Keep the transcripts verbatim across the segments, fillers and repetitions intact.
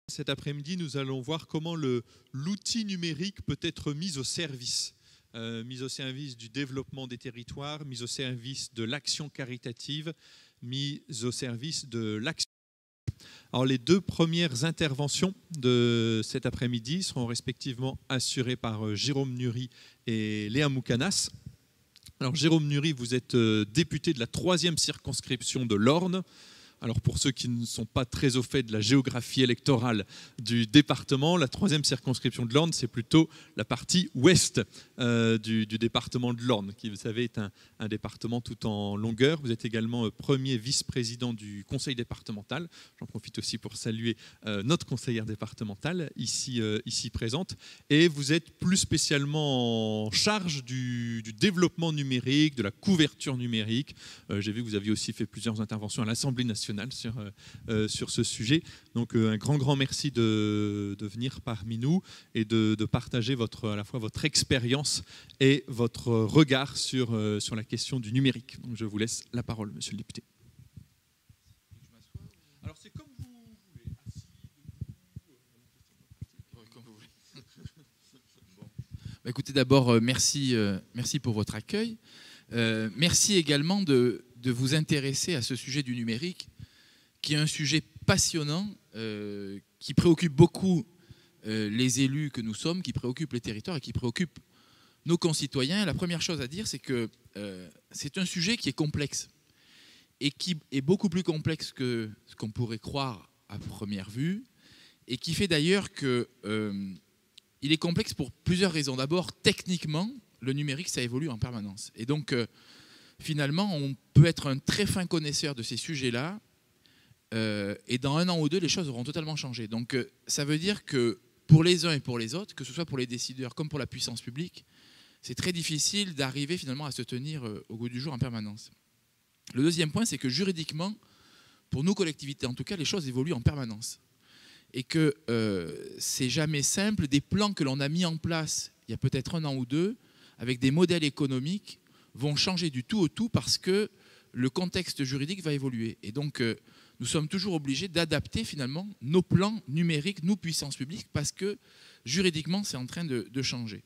Cet après-midi, nous allons voir comment le, l'outil numérique peut être mis au service. Euh, mis au service du développement des territoires, mis au service de l'action caritative, mis au service de l'action. Alors, les deux premières interventions de cet après-midi seront respectivement assurées par Jérôme Nury et Léa Moukanas. Alors, Jérôme Nury, vous êtes député de la troisième circonscription de l'Orne. Alors pour ceux qui ne sont pas très au fait de la géographie électorale du département, la troisième circonscription de l'Orne, c'est plutôt la partie ouest euh, du, du département de l'Orne, qui, vous savez, est un, un département tout en longueur. Vous êtes également euh, premier vice-président du conseil départemental. J'en profite aussi pour saluer euh, notre conseillère départementale, ici, euh, ici présente. Et vous êtes plus spécialement en charge du, du développement numérique, de la couverture numérique. Euh, j'ai vu que vous aviez aussi fait plusieurs interventions à l'Assemblée nationale Sur, euh, sur ce sujet. Donc euh, un grand, grand merci de, de venir parmi nous et de, de partager votre, à la fois votre expérience et votre regard sur, euh, sur la question du numérique. Donc je vous laisse la parole, monsieur le député. Alors c'est comme vous voulez. Assis, debout, comme vous voulez. Bon. Bah, écoutez, d'abord, euh, merci, euh, merci pour votre accueil. Euh, merci également de, de vous intéresser à ce sujet du numérique, qui est un sujet passionnant, euh, qui préoccupe beaucoup euh, les élus que nous sommes, qui préoccupe les territoires et qui préoccupe nos concitoyens. La première chose à dire, c'est que euh, c'est un sujet qui est complexe et qui est beaucoup plus complexe que ce qu'on pourrait croire à première vue, et qui fait d'ailleurs qu'il euh, est complexe pour plusieurs raisons. D'abord, techniquement, le numérique, ça évolue en permanence. Et donc, euh, finalement, on peut être un très fin connaisseur de ces sujets-là, Euh, et dans un an ou deux, les choses auront totalement changé. Donc euh, ça veut dire que pour les uns et pour les autres, que ce soit pour les décideurs comme pour la puissance publique, c'est très difficile d'arriver finalement à se tenir euh, au goût du jour en permanence. Le deuxième point, c'est que juridiquement, pour nos collectivités en tout cas, les choses évoluent en permanence. Et que euh, c'est jamais simple. Des plans que l'on a mis en place il y a peut-être un an ou deux, avec des modèles économiques, vont changer du tout au tout parce que le contexte juridique va évoluer. Et donc, euh, nous sommes toujours obligés d'adapter finalement nos plans numériques, nos puissances publiques, parce que juridiquement, c'est en train de, de changer.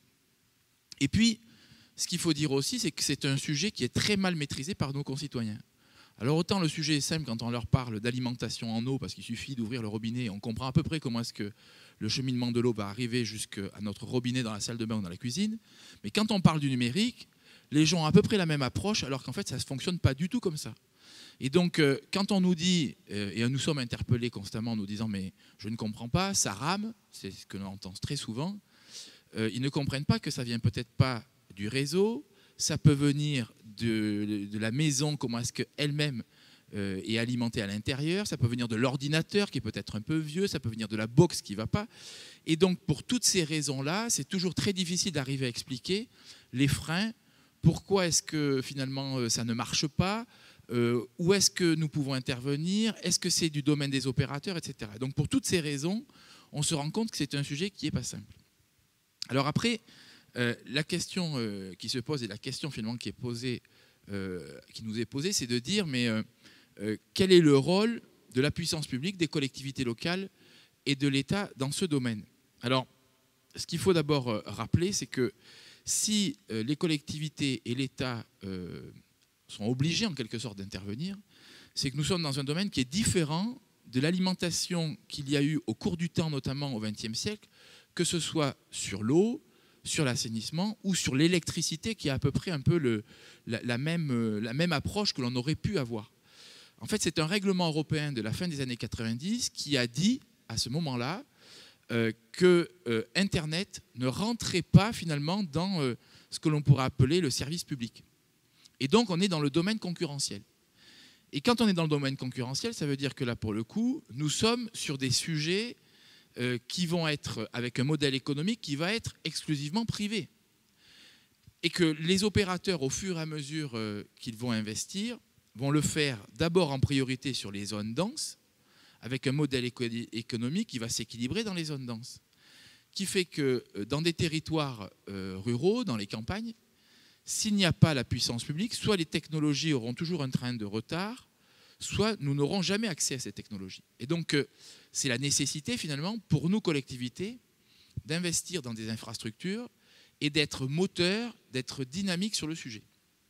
Et puis, ce qu'il faut dire aussi, c'est que c'est un sujet qui est très mal maîtrisé par nos concitoyens. Alors autant le sujet est simple quand on leur parle d'alimentation en eau, parce qu'il suffit d'ouvrir le robinet, et on comprend à peu près comment est-ce que le cheminement de l'eau va arriver jusqu'à notre robinet dans la salle de bain ou dans la cuisine. Mais quand on parle du numérique, les gens ont à peu près la même approche, alors qu'en fait, ça ne fonctionne pas du tout comme ça. Et donc, euh, quand on nous dit, euh, et nous sommes interpellés constamment en nous disant « mais je ne comprends pas, ça rame », c'est ce que l'on entend très souvent, euh, ils ne comprennent pas que ça ne vient peut-être pas du réseau, ça peut venir de, de la maison, comment est-ce qu'elle-même euh, est alimentée à l'intérieur, ça peut venir de l'ordinateur qui est peut-être un peu vieux, ça peut venir de la box qui ne va pas. Et donc, pour toutes ces raisons-là, c'est toujours très difficile d'arriver à expliquer les freins, pourquoi est-ce que finalement ça ne marche pas, Euh, où est-ce que nous pouvons intervenir, est-ce que c'est du domaine des opérateurs, et cetera. Donc pour toutes ces raisons, on se rend compte que c'est un sujet qui n'est pas simple. Alors après, euh, la question euh, qui se pose et la question finalement qui est posée, euh, qui nous est posée, c'est de dire mais euh, euh, quel est le rôle de la puissance publique, des collectivités locales et de l'État dans ce domaine. Alors, ce qu'il faut d'abord euh, rappeler, c'est que si euh, les collectivités et l'État euh, sont obligés en quelque sorte d'intervenir, c'est que nous sommes dans un domaine qui est différent de l'alimentation qu'il y a eu au cours du temps, notamment au vingtième siècle, que ce soit sur l'eau, sur l'assainissement ou sur l'électricité, qui a à peu près un peu le, la, la, même, la même approche que l'on aurait pu avoir. En fait, c'est un règlement européen de la fin des années quatre-vingt-dix qui a dit, à ce moment-là, euh, que euh, Internet ne rentrait pas finalement dans euh, ce que l'on pourrait appeler le service public. Et donc, on est dans le domaine concurrentiel. Et quand on est dans le domaine concurrentiel, ça veut dire que là, pour le coup, nous sommes sur des sujets euh, qui vont être avec un modèle économique qui va être exclusivement privé. Et que les opérateurs, au fur et à mesure euh, qu'ils vont investir, vont le faire d'abord en priorité sur les zones denses, avec un modèle éco économique qui va s'équilibrer dans les zones denses. Qui fait que euh, dans des territoires euh, ruraux, dans les campagnes, s'il n'y a pas la puissance publique, soit les technologies auront toujours un train de retard, soit nous n'aurons jamais accès à ces technologies. Et donc, euh, c'est la nécessité, finalement, pour nous, collectivités, d'investir dans des infrastructures et d'être moteur, d'être dynamique sur le sujet.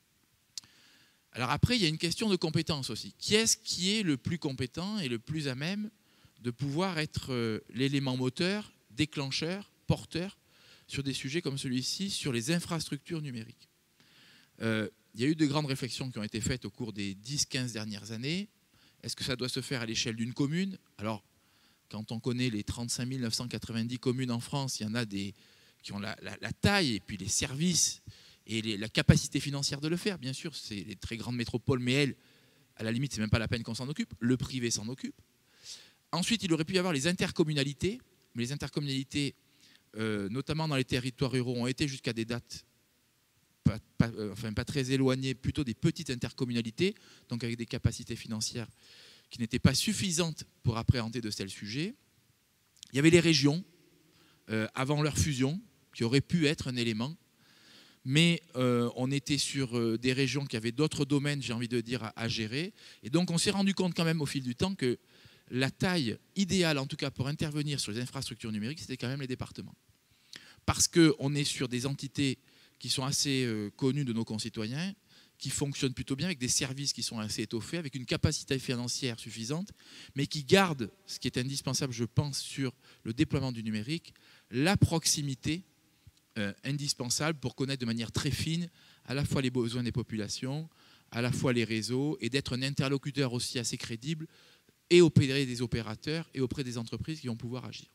Alors après, il y a une question de compétence aussi. Qui est-ce qui est le plus compétent et le plus à même de pouvoir être euh, l'élément moteur, déclencheur, porteur sur des sujets comme celui-ci, sur les infrastructures numériques. Euh, il y a eu de grandes réflexions qui ont été faites au cours des dix quinze dernières années. Est-ce que ça doit se faire à l'échelle d'une commune? Alors, quand on connaît les trente-cinq mille neuf cent quatre-vingt-dix communes en France, il y en a des qui ont la, la, la taille et puis les services et les, la capacité financière de le faire. Bien sûr, c'est les très grandes métropoles, mais elles, à la limite, c'est même pas la peine qu'on s'en occupe. Le privé s'en occupe. Ensuite, il aurait pu y avoir les intercommunalités, mais les intercommunalités, euh, notamment dans les territoires ruraux, ont été jusqu'à des dates pas, pas, euh, enfin, pas très éloignées, plutôt des petites intercommunalités, donc avec des capacités financières qui n'étaient pas suffisantes pour appréhender de tels sujets. Il y avait les régions, euh, avant leur fusion, qui auraient pu être un élément, mais euh, on était sur euh, des régions qui avaient d'autres domaines, j'ai envie de dire, à, à gérer. Et donc, on s'est rendu compte quand même au fil du temps que la taille idéale, en tout cas pour intervenir sur les infrastructures numériques, c'était quand même les départements. Parce qu'on est sur des entités qui sont assez euh, connues de nos concitoyens, qui fonctionnent plutôt bien, avec des services qui sont assez étoffés, avec une capacité financière suffisante, mais qui gardent, ce qui est indispensable, je pense, sur le déploiement du numérique, la proximité euh, indispensable pour connaître de manière très fine à la fois les besoins des populations, à la fois les réseaux, et d'être un interlocuteur aussi assez crédible et auprès des opérateurs et auprès des entreprises qui vont pouvoir agir.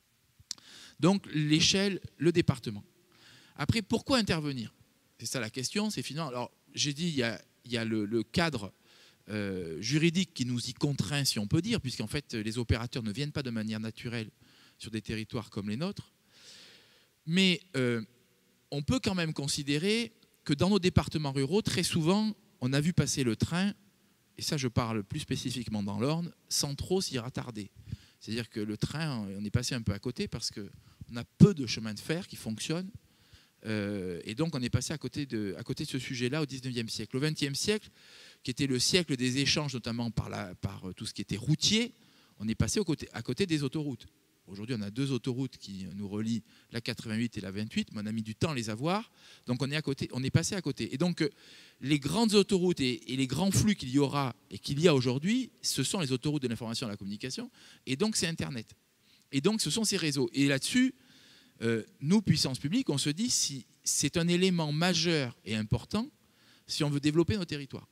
Donc l'échelle, le département. Après, pourquoi intervenir? C'est ça la question, c'est finalement... Alors, j'ai dit, il y a, il y a le, le cadre euh, juridique qui nous y contraint, si on peut dire, puisqu'en fait, les opérateurs ne viennent pas de manière naturelle sur des territoires comme les nôtres. Mais euh, on peut quand même considérer que dans nos départements ruraux, très souvent, on a vu passer le train, et ça je parle plus spécifiquement dans l'Orne, sans trop s'y rattarder. C'est-à-dire que le train, on est passé un peu à côté parce qu'on a peu de chemins de fer qui fonctionnent. Euh, et donc on est passé à côté de, à côté de ce sujet-là au dix-neuvième siècle. Au vingtième siècle, qui était le siècle des échanges, notamment par, la, par tout ce qui était routier, on est passé au côté, à côté des autoroutes. Aujourd'hui, on a deux autoroutes qui nous relient, la quatre-vingt-huit et la vingt-huit, mais on a mis du temps à les avoir, donc on est, à côté, on est passé à côté. Et donc les grandes autoroutes et, et les grands flux qu'il y aura et qu'il y a aujourd'hui, ce sont les autoroutes de l'information et de la communication, et donc c'est Internet. Et donc ce sont ces réseaux. Et là-dessus, Euh, nous, puissance publique, on se dit si c'est un élément majeur et important si on veut développer nos territoires.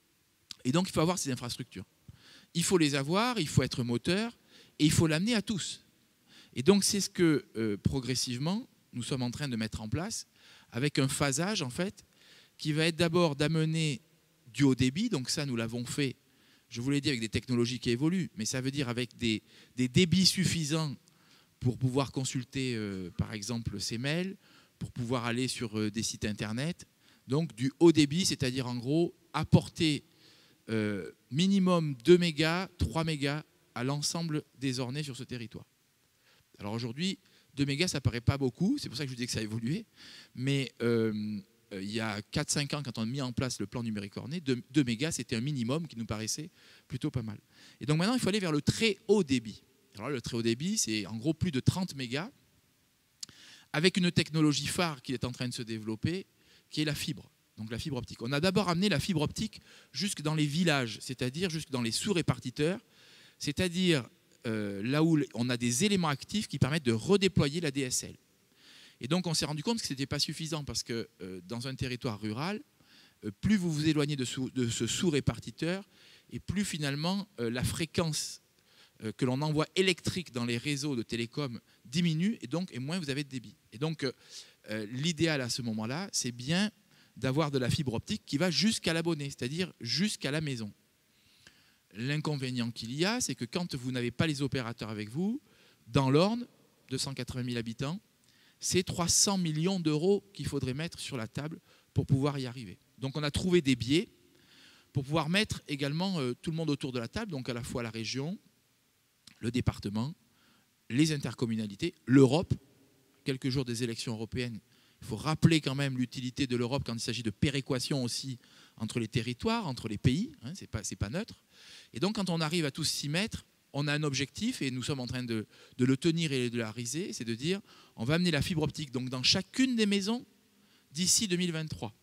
Et donc, il faut avoir ces infrastructures. Il faut les avoir, il faut être moteur, et il faut l'amener à tous. Et donc, c'est ce que, euh, progressivement, nous sommes en train de mettre en place, avec un phasage, en fait, qui va être d'abord d'amener du haut débit. Donc ça, nous l'avons fait, je vous l'ai dit, avec des technologies qui évoluent, mais ça veut dire avec des, des débits suffisants pour pouvoir consulter, euh, par exemple, ces mails, pour pouvoir aller sur euh, des sites Internet. Donc, du haut débit, c'est-à-dire, en gros, apporter euh, minimum deux mégas, trois mégas à l'ensemble des ornés sur ce territoire. Alors, aujourd'hui, deux mégas, ça ne paraît pas beaucoup, c'est pour ça que je vous dis que ça a évolué, mais euh, euh, il y a quatre cinq ans, quand on a mis en place le plan numérique orné, deux mégas, c'était un minimum qui nous paraissait plutôt pas mal. Et donc, maintenant, il faut aller vers le très haut débit. Alors là, le très haut débit, c'est en gros plus de trente mégas, avec une technologie phare qui est en train de se développer, qui est la fibre, donc la fibre optique. On a d'abord amené la fibre optique jusque dans les villages, c'est-à-dire jusque dans les sous-répartiteurs, c'est-à-dire euh, là où on a des éléments actifs qui permettent de redéployer la D S L. Et donc on s'est rendu compte que ce n'était pas suffisant parce que euh, dans un territoire rural, euh, plus vous vous éloignez de, sous, de ce sous-répartiteur, et plus finalement euh, la fréquence que l'on envoie électrique dans les réseaux de télécom diminue, et donc et moins vous avez de débit. Et donc euh, l'idéal à ce moment-là, c'est bien d'avoir de la fibre optique qui va jusqu'à l'abonné, c'est-à-dire jusqu'à la maison. L'inconvénient qu'il y a, c'est que quand vous n'avez pas les opérateurs avec vous, dans l'Orne, deux cent quatre-vingt mille habitants, c'est trois cents millions d'euros qu'il faudrait mettre sur la table pour pouvoir y arriver. Donc on a trouvé des biais pour pouvoir mettre également euh, tout le monde autour de la table, donc à la fois la région, le département, les intercommunalités, l'Europe. Quelques jours des élections européennes, il faut rappeler quand même l'utilité de l'Europe quand il s'agit de péréquation aussi entre les territoires, entre les pays, hein, ce n'est pas, c'est pas neutre. Et donc quand on arrive à tous s'y mettre, on a un objectif et nous sommes en train de, de le tenir et de le réaliser, c'est de dire on va amener la fibre optique donc, dans chacune des maisons d'ici deux mille vingt-trois.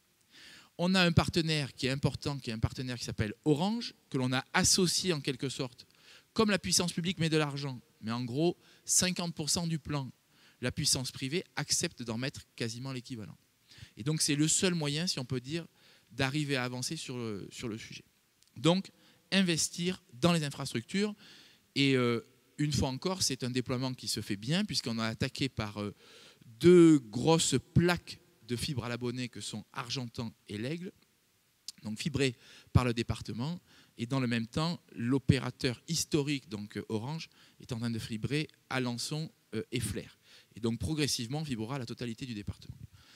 On a un partenaire qui est important, qui est un partenaire qui s'appelle Orange, que l'on a associé en quelque sorte, comme la puissance publique met de l'argent, mais en gros cinquante pour cent du plan, la puissance privée accepte d'en mettre quasiment l'équivalent. Et donc c'est le seul moyen, si on peut dire, d'arriver à avancer sur le, sur le sujet. Donc investir dans les infrastructures, et euh, une fois encore, c'est un déploiement qui se fait bien, puisqu'on a attaqué par euh, deux grosses plaques de fibre à l'abonné que sont Argentan et l'Aigle, donc fibrées par le département, et dans le même temps, l'opérateur historique, donc Orange, est en train de fibrer Alençon euh, et Flers. Et donc progressivement, fibrera la totalité du département.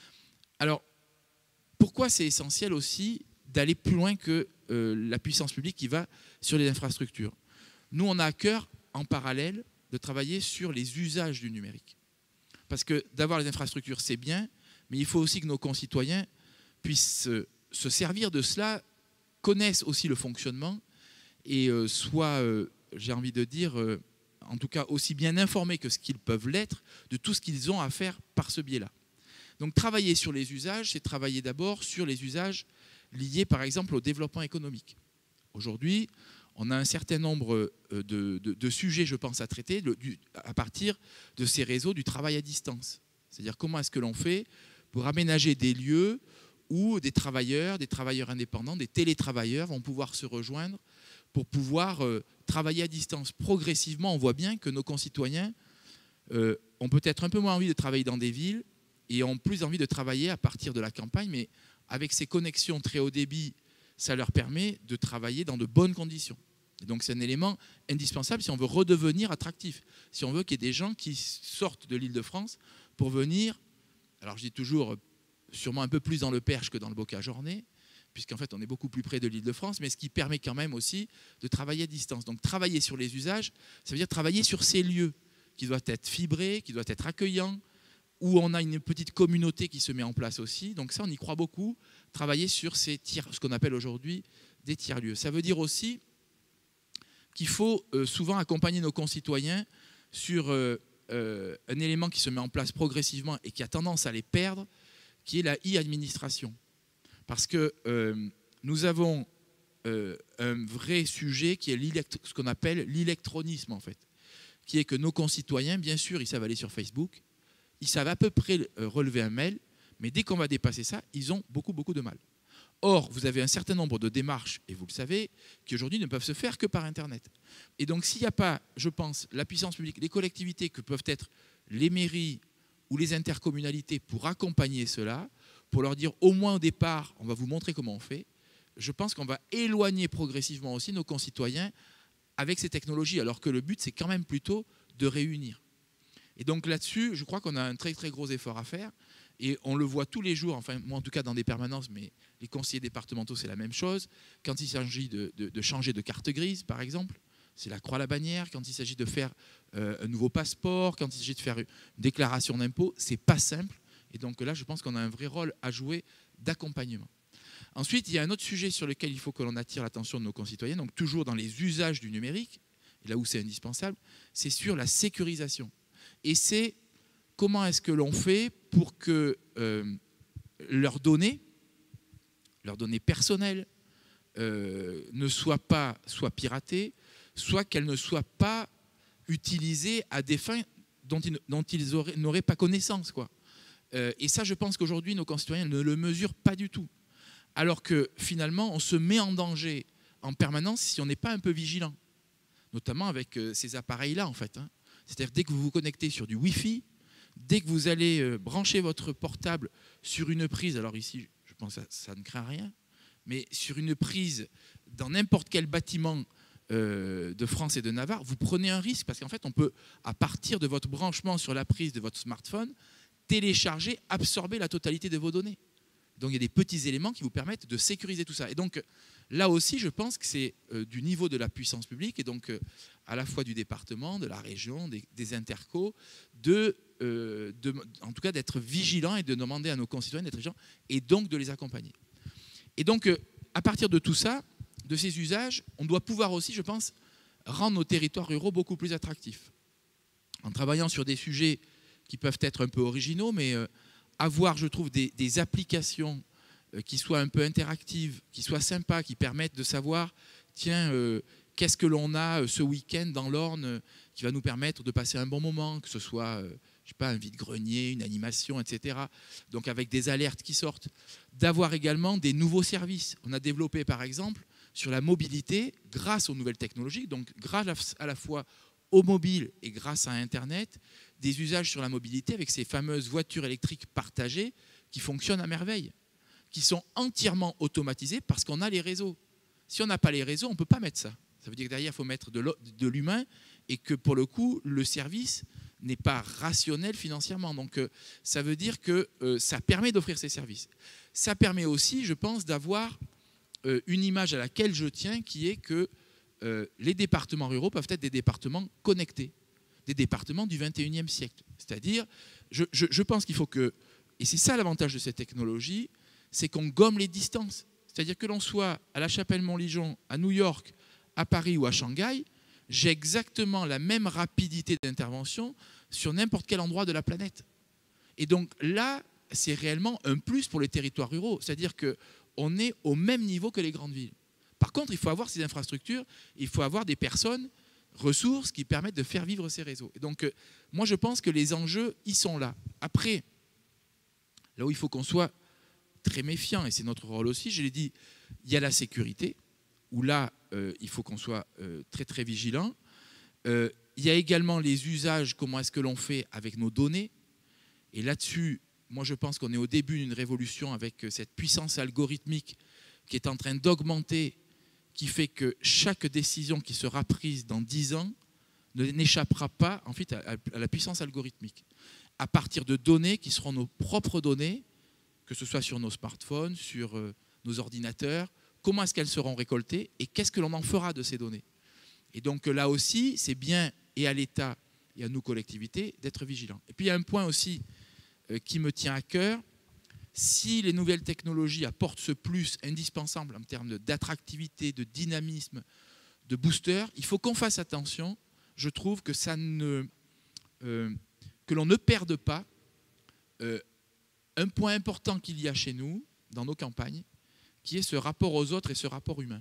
Alors, pourquoi c'est essentiel aussi d'aller plus loin que euh, la puissance publique qui va sur les infrastructures? Nous, on a à cœur, en parallèle, de travailler sur les usages du numérique. Parce que d'avoir les infrastructures, c'est bien, mais il faut aussi que nos concitoyens puissent euh, se servir de cela, connaissent aussi le fonctionnement et euh, soient, euh, j'ai envie de dire, euh, en tout cas aussi bien informés que ce qu'ils peuvent l'être de tout ce qu'ils ont à faire par ce biais-là. Donc travailler sur les usages, c'est travailler d'abord sur les usages liés par exemple au développement économique. Aujourd'hui, on a un certain nombre de, de, de sujets, je pense, à traiter le, du, à partir de ces réseaux du travail à distance. C'est-à-dire comment est-ce que l'on fait pour aménager des lieux où des travailleurs, des travailleurs indépendants, des télétravailleurs vont pouvoir se rejoindre pour pouvoir euh, travailler à distance. Progressivement, on voit bien que nos concitoyens euh, ont peut-être un peu moins envie de travailler dans des villes et ont plus envie de travailler à partir de la campagne, mais avec ces connexions très haut débit, ça leur permet de travailler dans de bonnes conditions. Et donc c'est un élément indispensable si on veut redevenir attractif, si on veut qu'il y ait des gens qui sortent de l'Île-de-France pour venir, alors je dis toujours sûrement un peu plus dans le Perche que dans le Bocage-Ornay, puisqu'en fait on est beaucoup plus près de l'Île-de-France, mais ce qui permet quand même aussi de travailler à distance. Donc travailler sur les usages, ça veut dire travailler sur ces lieux qui doivent être fibrés, qui doivent être accueillants, où on a une petite communauté qui se met en place aussi. Donc ça, on y croit beaucoup, travailler sur ces tiers, ce qu'on appelle aujourd'hui des tiers-lieux. Ça veut dire aussi qu'il faut euh, souvent accompagner nos concitoyens sur euh, euh, un élément qui se met en place progressivement et qui a tendance à les perdre, qui est la e-administration. Parce que euh, nous avons euh, un vrai sujet qui est ce qu'on appelle l'électronisme, en fait, qui est que nos concitoyens, bien sûr, ils savent aller sur Facebook, ils savent à peu près relever un mail, mais dès qu'on va dépasser ça, ils ont beaucoup, beaucoup de mal. Or, vous avez un certain nombre de démarches, et vous le savez, qui aujourd'hui ne peuvent se faire que par Internet. Et donc, s'il n'y a pas, je pense, la puissance publique, les collectivités que peuvent être les mairies ou les intercommunalités pour accompagner cela, pour leur dire au moins au départ, on va vous montrer comment on fait, je pense qu'on va éloigner progressivement aussi nos concitoyens avec ces technologies, alors que le but, c'est quand même plutôt de réunir. Et donc là-dessus, je crois qu'on a un très très gros effort à faire, et on le voit tous les jours, enfin moi en tout cas dans des permanences, mais les conseillers départementaux c'est la même chose, quand il s'agit de, de, de changer de carte grise par exemple, c'est la croix à la bannière, quand il s'agit de faire euh, un nouveau passeport, quand il s'agit de faire une déclaration d'impôt, c'est pas simple, et donc là je pense qu'on a un vrai rôle à jouer d'accompagnement. Ensuite, il y a un autre sujet sur lequel il faut que l'on attire l'attention de nos concitoyens, donc toujours dans les usages du numérique, et là où c'est indispensable, c'est sur la sécurisation. Et c'est comment est-ce que l'on fait pour que euh, leurs données, leurs données personnelles, euh, ne soient pas soit piratées, soit qu'elles ne soient pas utilisées à des fins dont ils, dont ils n'auraient pas connaissance, quoi. Euh, et ça, je pense qu'aujourd'hui, nos concitoyens ne le mesurent pas du tout. Alors que finalement, on se met en danger en permanence si on n'est pas un peu vigilant, notamment avec euh, ces appareils-là, en fait, hein. C'est-à-dire dès que vous vous connectez sur du Wi-Fi, dès que vous allez euh, brancher votre portable sur une prise, alors ici, je pense que ça, ça ne craint rien, mais sur une prise dans n'importe quel bâtiment euh, de France et de Navarre, vous prenez un risque parce qu'en fait, on peut, à partir de votre branchement sur la prise de votre smartphone, télécharger, absorber la totalité de vos données. Donc il y a des petits éléments qui vous permettent de sécuriser tout ça. Et donc là aussi, je pense que c'est euh, du niveau de la puissance publique, et donc euh, à la fois du département, de la région, des, des intercos, de, euh, de, en tout cas d'être vigilant et de demander à nos concitoyens d'être vigilants, et donc de les accompagner. Et donc, à partir de tout ça, de ces usages, on doit pouvoir aussi, je pense, rendre nos territoires ruraux beaucoup plus attractifs. En travaillant sur des sujets qui peuvent être un peu originaux, mais euh, avoir, je trouve, des, des applications euh, qui soient un peu interactives, qui soient sympas, qui permettent de savoir, tiens, euh, qu'est-ce que l'on a euh, ce week-end dans l'Orne euh, qui va nous permettre de passer un bon moment, que ce soit, euh, je sais pas, un vide-grenier, une animation, et cetera. Donc avec des alertes qui sortent. D'avoir également des nouveaux services. On a développé, par exemple, sur la mobilité, grâce aux nouvelles technologies, donc grâce à la fois au mobile et grâce à Internet, des usages sur la mobilité avec ces fameuses voitures électriques partagées qui fonctionnent à merveille, qui sont entièrement automatisées parce qu'on a les réseaux. Si on n'a pas les réseaux, on ne peut pas mettre ça. Ça veut dire que derrière, il faut mettre de l'humain et que pour le coup, le service n'est pas rationnel financièrement. Donc ça veut dire que euh, ça permet d'offrir ces services. Ça permet aussi, je pense, d'avoir euh, une image à laquelle je tiens, qui est que euh, les départements ruraux peuvent être des départements connectés, des départements du vingt et unième siècle. C'est-à-dire, je, je, je pense qu'il faut que, et c'est ça l'avantage de cette technologie, c'est qu'on gomme les distances. C'est-à-dire que l'on soit à la Chapelle-Montligeon, à New York, à Paris ou à Shanghai, j'ai exactement la même rapidité d'intervention sur n'importe quel endroit de la planète. Et donc là, c'est réellement un plus pour les territoires ruraux. C'est-à-dire qu'on est au même niveau que les grandes villes. Par contre, il faut avoir ces infrastructures, il faut avoir des personnes, ressources qui permettent de faire vivre ces réseaux. Et donc, moi, je pense que les enjeux, ils sont là. Après, là où il faut qu'on soit très méfiant, et c'est notre rôle aussi, je l'ai dit, il y a la sécurité, où là, euh, il faut qu'on soit euh, très, très vigilant. Euh, il y a également les usages, comment est-ce que l'on fait avec nos données. Et là-dessus, moi, je pense qu'on est au début d'une révolution avec cette puissance algorithmique qui est en train d'augmenter, qui fait que chaque décision qui sera prise dans dix ans n'échappera pas en fait, à la puissance algorithmique. À partir de données qui seront nos propres données, que ce soit sur nos smartphones, sur euh, nos ordinateurs, comment est-ce qu'elles seront récoltées et qu'est-ce que l'on en fera de ces données. Et donc là aussi, c'est bien et à l'État et à nous collectivités d'être vigilants. Et puis il y a un point aussi euh, qui me tient à cœur. Si les nouvelles technologies apportent ce plus indispensable en termes d'attractivité, de dynamisme, de booster, il faut qu'on fasse attention. Je trouve que, ça ne, euh, que l'on ne perde pas euh, un point important qu'il y a chez nous, dans nos campagnes, qui est ce rapport aux autres et ce rapport humain.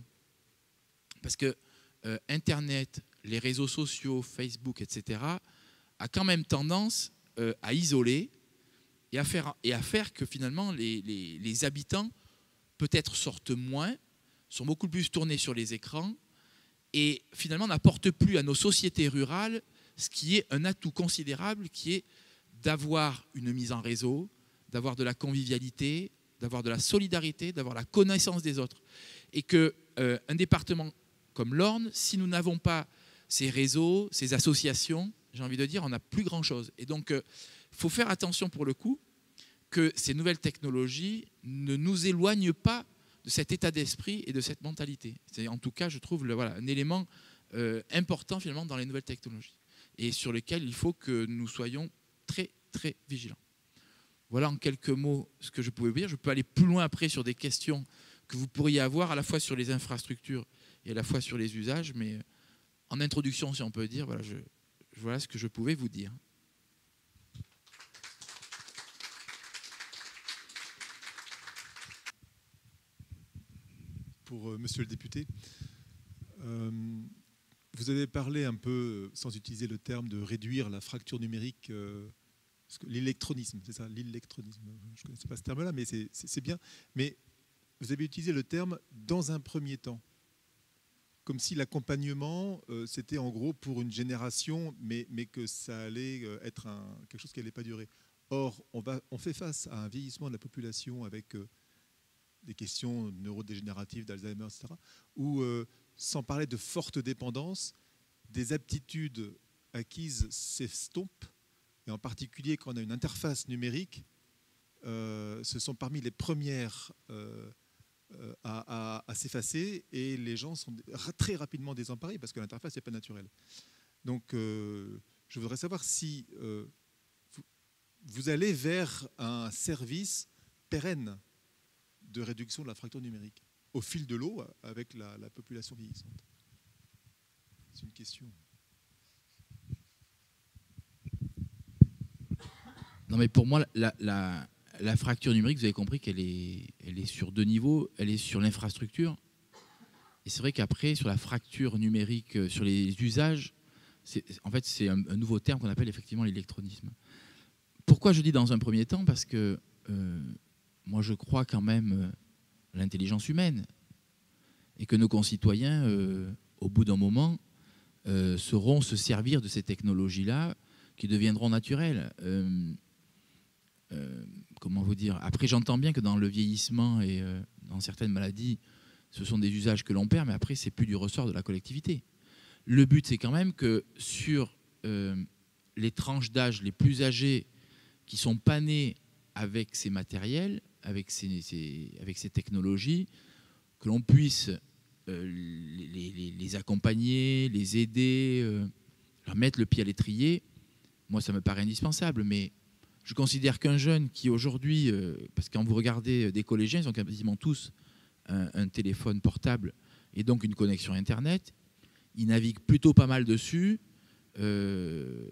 Parce que euh, Internet, les réseaux sociaux, Facebook, et cetera, a quand même tendance euh, à isoler et à faire, et à faire que finalement les, les, les habitants peut-être sortent moins, sont beaucoup plus tournés sur les écrans et finalement n'apportent plus à nos sociétés rurales ce qui est un atout considérable, qui est d'avoir une mise en réseau, d'avoir de la convivialité, d'avoir de la solidarité, d'avoir la connaissance des autres. Et qu'un euh, département comme l'Orne, si nous n'avons pas ces réseaux, ces associations, j'ai envie de dire, on n'a plus grand-chose. Et donc, il euh, faut faire attention pour le coup que ces nouvelles technologies ne nous éloignent pas de cet état d'esprit et de cette mentalité. C'est en tout cas, je trouve, le, voilà, un élément euh, important finalement dans les nouvelles technologies et sur lequel il faut que nous soyons très, très vigilants. Voilà en quelques mots ce que je pouvais vous dire. Je peux aller plus loin après sur des questions que vous pourriez avoir à la fois sur les infrastructures et à la fois sur les usages, mais en introduction, si on peut dire, voilà, je, voilà ce que je pouvais vous dire. Pour euh, monsieur le député, euh, vous avez parlé un peu, sans utiliser le terme, de réduire la fracture numérique, euh, l'électronisme, c'est ça, l'électronisme. Je ne connaissais pas ce terme-là, mais c'est bien. Mais vous avez utilisé le terme « dans un premier temps », comme si l'accompagnement, euh, c'était en gros pour une génération, mais, mais que ça allait être un, quelque chose qui n'allait pas durer. Or, on, va, on fait face à un vieillissement de la population avec euh, des questions neurodégénératives, d'Alzheimer, et cetera, où, euh, sans parler de forte dépendance, des aptitudes acquises s'estompent, et en particulier quand on a une interface numérique, euh, ce sont parmi les premières euh, à, à, à s'effacer, et les gens sont très rapidement désemparés parce que l'interface n'est pas naturelle. Donc, euh, je voudrais savoir si euh, vous, vous allez vers un service pérenne de réduction de la fracture numérique au fil de l'eau avec la, la population vieillissante? C'est une question. Non, mais pour moi, la, la, la fracture numérique, vous avez compris qu'elle est, elle est sur deux niveaux. Elle est sur l'infrastructure. Et c'est vrai qu'après, sur la fracture numérique, sur les usages, en fait, c'est un, un nouveau terme qu'on appelle effectivement l'électronisme. Pourquoi je dis dans un premier temps? Parce que euh, moi, je crois quand même euh, à l'intelligence humaine et que nos concitoyens, euh, au bout d'un moment, euh, sauront se servir de ces technologies-là qui deviendront naturelles. Euh, euh, comment vous dire? Après, j'entends bien que dans le vieillissement et euh, dans certaines maladies, ce sont des usages que l'on perd, mais après, c'est plus du ressort de la collectivité. Le but, c'est quand même que sur euh, les tranches d'âge les plus âgées qui sont pas nés avec ces matériels, avec ces, ces, avec ces technologies, que l'on puisse euh, les, les, les accompagner, les aider, euh, leur mettre le pied à l'étrier. Moi, ça me paraît indispensable, mais je considère qu'un jeune qui aujourd'hui, euh, parce que quand vous regardez des collégiens, ils ont quasiment tous un, un téléphone portable et donc une connexion Internet, ils naviguent plutôt pas mal dessus. Euh,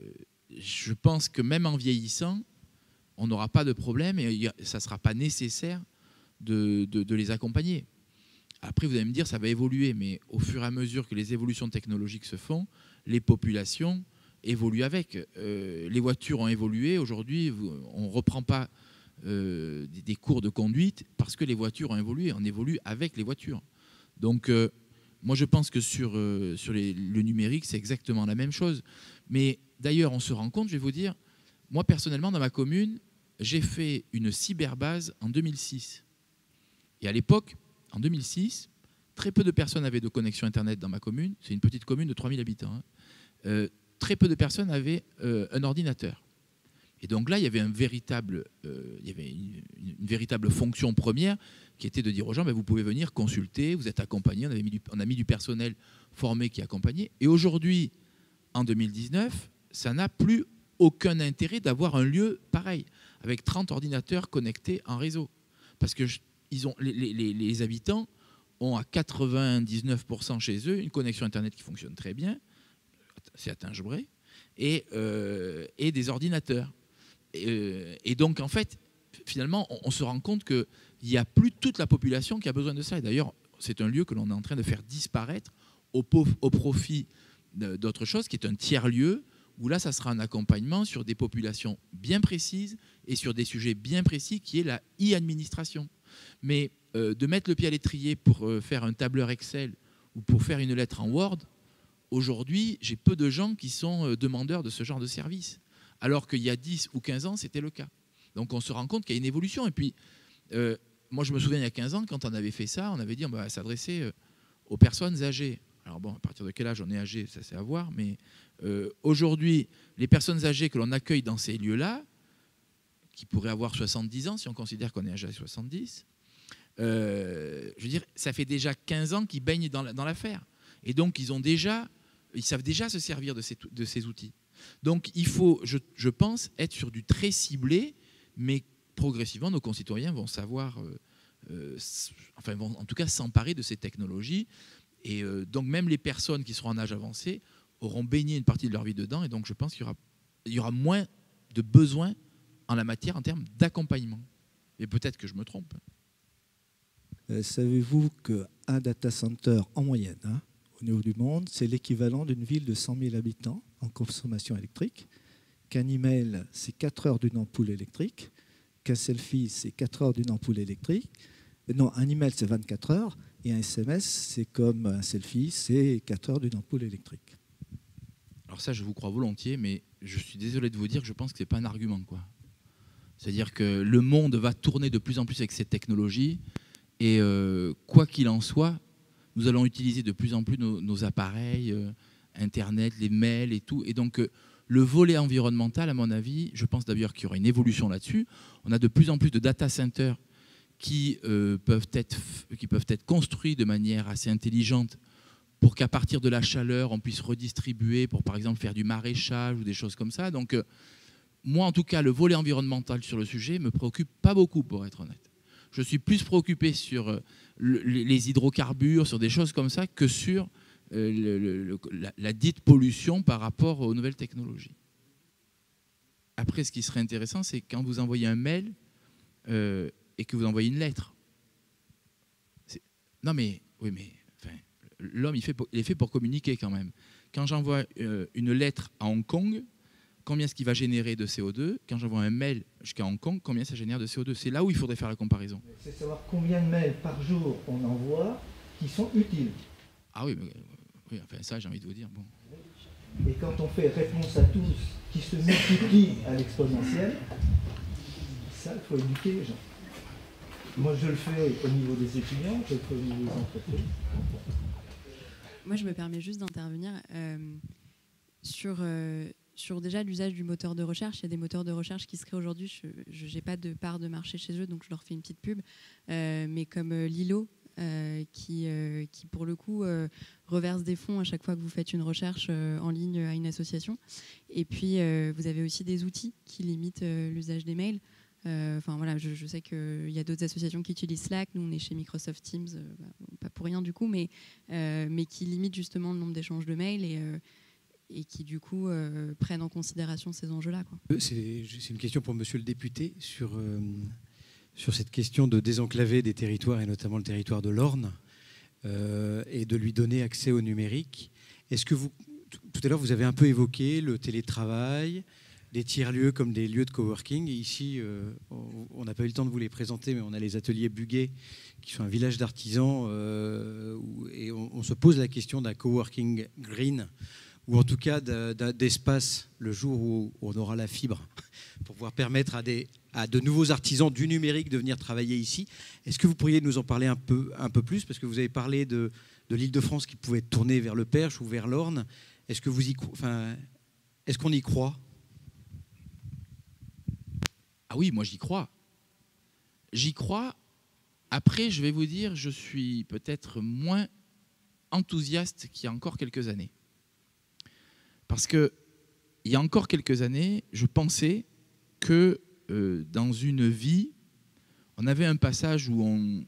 je pense que même en vieillissant, on n'aura pas de problème et ça ne sera pas nécessaire de, de, de les accompagner. Après, vous allez me dire, ça va évoluer, mais au fur et à mesure que les évolutions technologiques se font, les populations évoluent avec. Euh, les voitures ont évolué. Aujourd'hui, on ne reprend pas euh, des, des cours de conduite parce que les voitures ont évolué. On évolue avec les voitures. Donc, euh, moi, je pense que sur, euh, sur les, le numérique, c'est exactement la même chose. Mais d'ailleurs, on se rend compte, je vais vous dire, moi, personnellement, dans ma commune, j'ai fait une cyberbase en deux mille six. Et à l'époque, en deux mille six, très peu de personnes avaient de connexion Internet dans ma commune. C'est une petite commune de trois mille habitants. Hein. Euh, très peu de personnes avaient euh, un ordinateur. Et donc là, il y avait, un véritable, euh, il y avait une, une véritable fonction première qui était de dire aux gens, ben, vous pouvez venir consulter, vous êtes accompagnés. On, avait mis du, on a mis du personnel formé qui accompagnait. Et aujourd'hui, en deux mille dix-neuf, ça n'a plus aucun intérêt d'avoir un lieu pareil, avec trente ordinateurs connectés en réseau. Parce que ils ont, les, les, les habitants ont à quatre-vingt-dix-neuf pour cent chez eux une connexion Internet qui fonctionne très bien, c'est atteint-gebré, et, euh, et des ordinateurs. Et, euh, et donc, en fait, finalement, on, on se rend compte qu'il n'y a plus toute la population qui a besoin de ça. Et d'ailleurs, c'est un lieu que l'on est en train de faire disparaître au, au profit d'autre chose, qui est un tiers-lieu, où là, ça sera un accompagnement sur des populations bien précises et sur des sujets bien précis, qui est la e-administration. Mais euh, de mettre le pied à l'étrier pour euh, faire un tableur Excel ou pour faire une lettre en Word, aujourd'hui, j'ai peu de gens qui sont euh, demandeurs de ce genre de service, alors qu'il y a dix ou quinze ans, c'était le cas. Donc on se rend compte qu'il y a une évolution. Et puis, euh, moi, je me souviens, il y a quinze ans, quand on avait fait ça, on avait dit qu'on va s'adresser euh, aux personnes âgées. Alors bon, à partir de quel âge on est âgé, ça c'est à voir, mais euh, aujourd'hui, les personnes âgées que l'on accueille dans ces lieux-là, qui pourraient avoir soixante-dix ans, si on considère qu'on est âgé à soixante-dix, euh, je veux dire, ça fait déjà quinze ans qu'ils baignent dans, la, dans l'affaire. Et donc, ils, ont déjà, ils savent déjà se servir de ces, de ces outils. Donc, il faut, je, je pense, être sur du très ciblé, mais progressivement, nos concitoyens vont savoir, euh, euh, enfin, vont en tout cas s'emparer de ces technologies. Et euh, donc, même les personnes qui seront en âge avancé auront baigné une partie de leur vie dedans. Et donc, je pense qu'il y aura, il y aura moins de besoins en la matière en termes d'accompagnement. Et peut-être que je me trompe. Euh, savez-vous qu'un data center, en moyenne, hein, au niveau du monde, c'est l'équivalent d'une ville de cent mille habitants en consommation électrique, qu'un email, c'est quatre heures d'une ampoule électrique, qu'un selfie, c'est quatre heures d'une ampoule électrique. Non, un email, c'est vingt-quatre heures, et un S M S, c'est comme un selfie, c'est quatre heures d'une ampoule électrique. Alors ça, je vous crois volontiers, mais je suis désolé de vous dire que je pense que ce n'est pas un argument, quoi. C'est-à-dire que le monde va tourner de plus en plus avec ces technologies, et euh, quoi qu'il en soit, nous allons utiliser de plus en plus nos, nos appareils, euh, Internet, les mails et tout. Et donc, euh, le volet environnemental, à mon avis, je pense d'ailleurs qu'il y aura une évolution là-dessus. On a de plus en plus de data centers qui, euh, peuvent être, qui peuvent être construits de manière assez intelligente pour qu'à partir de la chaleur, on puisse redistribuer pour, par exemple, faire du maraîchage ou des choses comme ça. Donc, euh, moi, en tout cas, le volet environnemental sur le sujet ne me préoccupe pas beaucoup, pour être honnête. je suis plus préoccupé sur le, les hydrocarbures, sur des choses comme ça, que sur euh, le, le, la, la dite pollution par rapport aux nouvelles technologies. Après, ce qui serait intéressant, c'est quand vous envoyez un mail euh, et que vous envoyez une lettre. Non mais, oui mais, enfin, l'homme il, fait pour, il est fait pour communiquer quand même. Quand j'envoie euh, une lettre à Hong Kong, combien est-ce qu'il va générer de C O deux? Quand j'envoie un mail jusqu'à Hong Kong, combien ça génère de C O deux? C'est là où il faudrait faire la comparaison. C'est savoir combien de mails par jour on envoie qui sont utiles. Ah oui, mais, oui enfin ça j'ai envie de vous dire. Bon. Et quand on fait réponse à tous qui se multiplient à l'exponentielle, ça, il faut éduquer les gens. Moi, je le fais au niveau des étudiants, je le fais au niveau des entreprises. Moi, je me permets juste d'intervenir euh, sur, euh, sur déjà l'usage du moteur de recherche. Il y a des moteurs de recherche qui se créent aujourd'hui. Je n'ai pas de part de marché chez eux, donc je leur fais une petite pub. Euh, mais comme euh, Lilo, euh, qui, euh, qui, pour le coup, euh, reverse des fonds à chaque fois que vous faites une recherche euh, en ligne à une association. Et puis, euh, vous avez aussi des outils qui limitent euh, l'usage des mails. Enfin euh, voilà, je, je sais qu'il y a d'autres associations qui utilisent Slack. Nous, on est chez Microsoft Teams, euh, bah, pas pour rien du coup, mais, euh, mais qui limitent justement le nombre d'échanges de mails et, euh, et qui du coup euh, prennent en considération ces enjeux-là. C'est une question pour Monsieur le député sur, euh, sur cette question de désenclaver des territoires et notamment le territoire de l'Orne euh, et de lui donner accès au numérique. Est-ce que vous, tout à l'heure, vous avez un peu évoqué le télétravail, des tiers-lieux comme des lieux de coworking. Et ici, euh, on n'a pas eu le temps de vous les présenter, mais on a les ateliers Buguet, qui sont un village d'artisans, euh, et on, on se pose la question d'un coworking green, ou en tout cas d'espace le jour où on aura la fibre, pour pouvoir permettre à, des, à de nouveaux artisans du numérique de venir travailler ici. Est-ce que vous pourriez nous en parler un peu, un peu plus? Parce que vous avez parlé de, de l'Île-de-France qui pouvait tourner vers le Perche ou vers l'Orne. Est-ce que vous y, enfin, est-ce qu'on y croit? Ah oui, moi j'y crois. J'y crois. Après, je vais vous dire, je suis peut-être moins enthousiaste qu'il y a encore quelques années. Parce qu'il y a encore quelques années, je pensais que euh, dans une vie, on avait un passage où on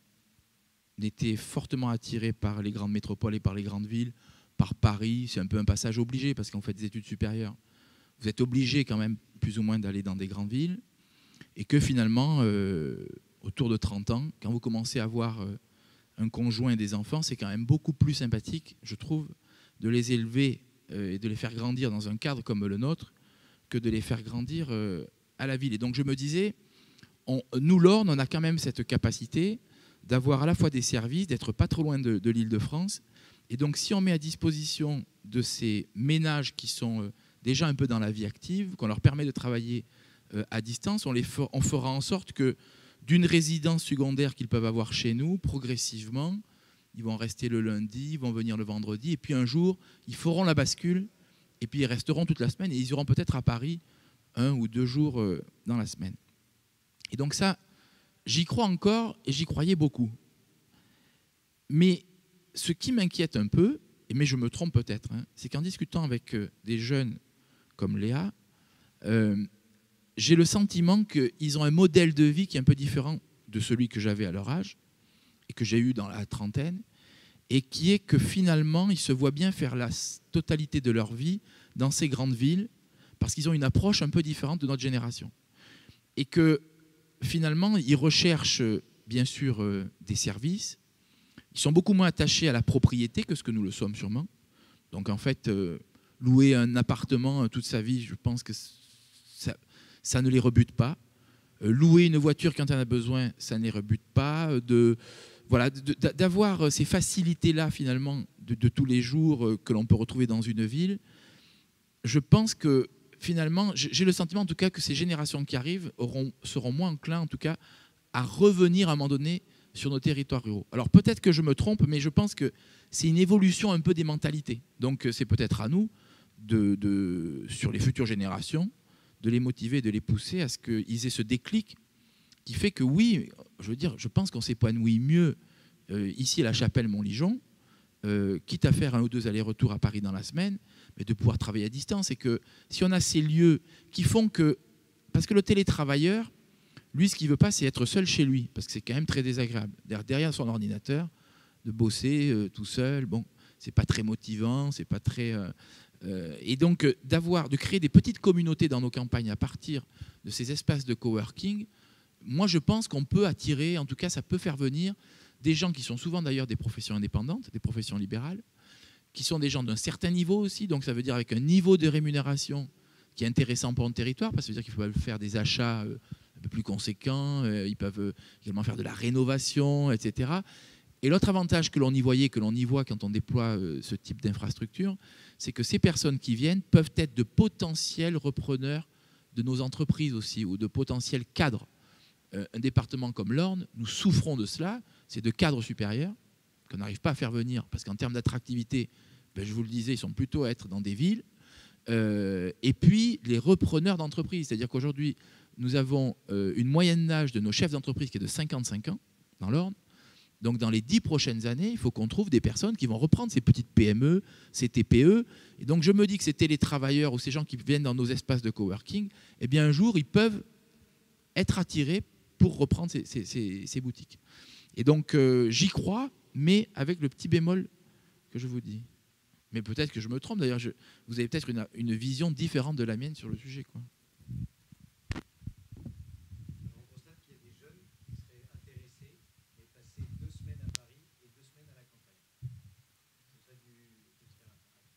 était fortement attiré par les grandes métropoles et par les grandes villes, par Paris. C'est un peu un passage obligé parce qu'on fait des études supérieures. Vous êtes obligé quand même plus ou moins d'aller dans des grandes villes, et que finalement, euh, autour de trente ans, quand vous commencez à avoir euh, un conjoint et des enfants, c'est quand même beaucoup plus sympathique, je trouve, de les élever euh, et de les faire grandir dans un cadre comme le nôtre, que de les faire grandir euh, à la ville. Et donc je me disais, on, nous, l'Orne, on a quand même cette capacité d'avoir à la fois des services, d'être pas trop loin de, de l'Île-de-France, et donc si on met à disposition de ces ménages qui sont... Euh, déjà un peu dans la vie active, qu'on leur permet de travailler euh, à distance, on, les for, on fera en sorte que d'une résidence secondaire qu'ils peuvent avoir chez nous, progressivement, ils vont rester le lundi, ils vont venir le vendredi, et puis un jour, ils feront la bascule, et puis ils resteront toute la semaine, et ils iront peut-être à Paris un ou deux jours euh, dans la semaine. Et donc ça, j'y crois encore, et j'y croyais beaucoup. Mais ce qui m'inquiète un peu, mais je me trompe peut-être, hein, c'est qu'en discutant avec euh, des jeunes comme Léa, euh, j'ai le sentiment qu'ils ont un modèle de vie qui est un peu différent de celui que j'avais à leur âge et que j'ai eu dans la trentaine, et qui est que finalement, ils se voient bien faire la totalité de leur vie dans ces grandes villes parce qu'ils ont une approche un peu différente de notre génération. Et que finalement, ils recherchent bien sûr euh, des services. Ils sont beaucoup moins attachés à la propriété que ce que nous le sommes sûrement. Donc en fait, euh, louer un appartement toute sa vie, je pense que ça, ça ne les rebute pas. Euh, louer une voiture quand on en a besoin, ça ne les rebute pas. De, voilà, d'avoir ces facilités-là finalement de, de tous les jours euh, que l'on peut retrouver dans une ville, je pense que finalement, j'ai le sentiment en tout cas que ces générations qui arrivent auront, seront moins enclins en tout cas à revenir à un moment donné sur nos territoires ruraux. Alors peut-être que je me trompe, mais je pense que c'est une évolution un peu des mentalités. Donc c'est peut-être à nous, de, de, sur les futures générations, de les motiver, de les pousser à ce qu'ils aient ce déclic qui fait que oui, je veux dire, je pense qu'on s'épanouit mieux euh, ici à la Chapelle-Montligeon, euh, quitte à faire un ou deux allers-retours à Paris dans la semaine, mais de pouvoir travailler à distance. Et que si on a ces lieux qui font que... Parce que le télétravailleur, Lui, ce qu'il ne veut pas, c'est être seul chez lui, parce que c'est quand même très désagréable. Derrière son ordinateur, de bosser euh, tout seul, bon, c'est pas très motivant, c'est pas très... Euh, euh, et donc, euh, d'avoir, de créer des petites communautés dans nos campagnes à partir de ces espaces de coworking, moi, je pense qu'on peut attirer, en tout cas, ça peut faire venir des gens qui sont souvent d'ailleurs des professions indépendantes, des professions libérales, qui sont des gens d'un certain niveau aussi, donc ça veut dire avec un niveau de rémunération qui est intéressant pour un territoire, parce que ça veut dire qu'il faut faire des achats euh, un peu plus conséquents, euh, ils peuvent euh, également faire de la rénovation, et cetera. Et l'autre avantage que l'on y voyait, que l'on y voit quand on déploie euh, ce type d'infrastructure, c'est que ces personnes qui viennent peuvent être de potentiels repreneurs de nos entreprises aussi, ou de potentiels cadres. Euh, un département comme l'Orne, nous souffrons de cela, c'est de cadres supérieurs qu'on n'arrive pas à faire venir, parce qu'en termes d'attractivité, ben, je vous le disais, ils sont plutôt à être dans des villes. Euh, et puis, les repreneurs d'entreprise, c'est-à-dire qu'aujourd'hui, nous avons euh, une moyenne d'âge de nos chefs d'entreprise qui est de cinquante-cinq ans dans l'Orne. Donc, dans les dix prochaines années, il faut qu'on trouve des personnes qui vont reprendre ces petites P M E, ces T P E. Et donc, je me dis que ces télétravailleurs ou ces gens qui viennent dans nos espaces de coworking, eh bien, un jour, ils peuvent être attirés pour reprendre ces, ces, ces, ces boutiques. Et donc, euh, j'y crois, mais avec le petit bémol que je vous dis. Mais peut-être que je me trompe. D'ailleurs, je, vous avez peut-être une, une vision différente de la mienne sur le sujet, quoi. On constate qu'il y a des jeunes qui seraient intéressés, mais passer deux semaines à Paris et deux semaines à la campagne. Ce serait du, ce serait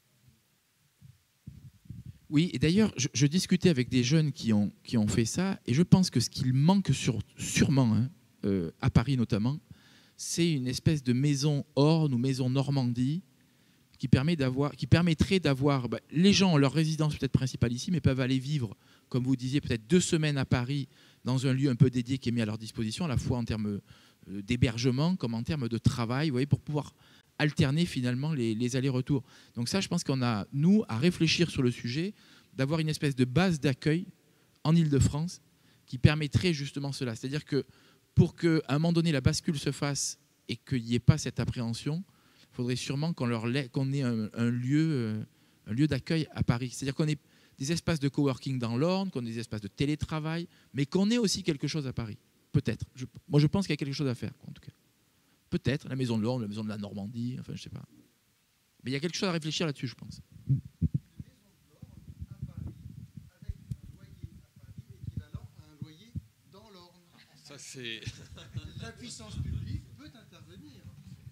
un... Oui, et d'ailleurs, je, je discutais avec des jeunes qui ont, qui ont fait ça, et je pense que ce qu'il manque sur, sûrement, hein, euh, à Paris notamment, c'est une espèce de maison Orne ou maison Normandie qui, permet d'avoir, qui permettrait d'avoir... Bah, les gens ont leur résidence peut-être principale ici, mais peuvent aller vivre, comme vous disiez, peut-être deux semaines à Paris, dans un lieu un peu dédié qui est mis à leur disposition, à la fois en termes d'hébergement comme en termes de travail, vous voyez, pour pouvoir alterner finalement les, les allers-retours. Donc ça, je pense qu'on a, nous, à réfléchir sur le sujet, d'avoir une espèce de base d'accueil en Île-de-France qui permettrait justement cela. C'est-à-dire que pour qu'à un moment donné, la bascule se fasse et qu'il n'y ait pas cette appréhension, il faudrait sûrement qu'on leur ait, qu'on ait un, un lieu, un lieu d'accueil à Paris. C'est-à-dire qu'on ait des espaces de coworking dans l'Orne, qu'on ait des espaces de télétravail, mais qu'on ait aussi quelque chose à Paris. Peut-être. Je, moi, je pense qu'il y a quelque chose à faire, en tout cas. Peut-être la maison de l'Orne, la maison de la Normandie, enfin, je ne sais pas. Mais il y a quelque chose à réfléchir là-dessus, je pense. Ça, c'est... La puissance publique peut intervenir.